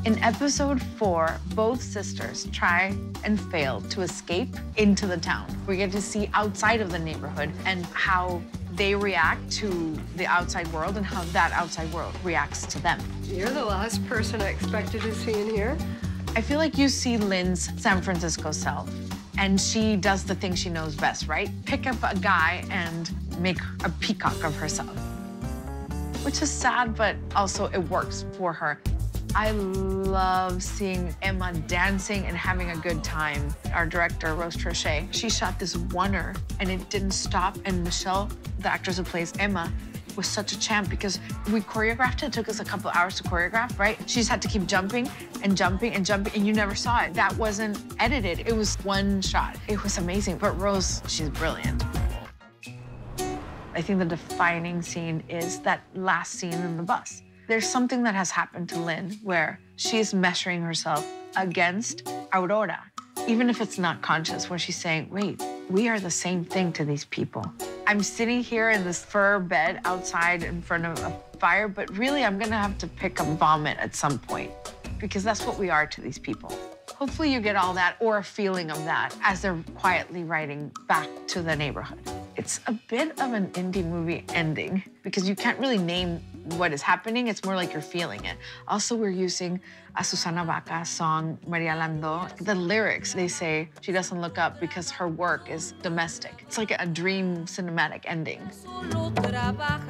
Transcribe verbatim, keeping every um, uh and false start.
In episode four, both sisters try and fail to escape into the town. We get to see outside of the neighborhood and how they react to the outside world and how that outside world reacts to them. You're the last person I expected to see in here. I feel like you see Lynn's San Francisco self, and she does the thing she knows best, right? Pick up a guy and make a peacock of herself, which is sad, but also it works for her. I love seeing Emma dancing and having a good time. Our director, Rose Trochet, she shot this oneer and it didn't stop. And Mishel, the actress who plays Emma, was such a champ because we choreographed it. It took us a couple hours to choreograph, right? She just had to keep jumping and jumping and jumping, and you never saw it. That wasn't edited. It was one shot. It was amazing. But Rose, she's brilliant. I think the defining scene is that last scene in the bus. There's something that has happened to Lynn where she's measuring herself against Aurora, even if it's not conscious, where she's saying, wait, we are the same thing to these people. I'm sitting here in this fur bed outside in front of a fire, but really I'm gonna have to pick up vomit at some point because that's what we are to these people. Hopefully you get all that or a feeling of that as they're quietly riding back to the neighborhood. It's a bit of an indie movie ending because you can't really name what is happening. It's more like you're feeling it. Also, we're using a Susana Baca's song, Maria Landó. The lyrics, they say she doesn't look up because her work is domestic. It's like a dream cinematic ending.